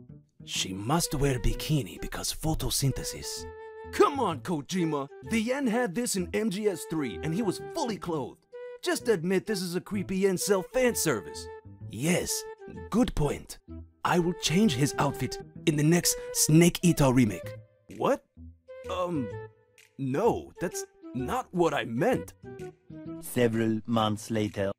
She must wear bikini because photosynthesis. Come on, Kojima! The Yen had this in MGS3 and he was fully clothed. Just admit this is a creepy incel fan service. Yes, good point. I will change his outfit in the next Snake Eater remake. What? No, that's not what I meant. Several months later.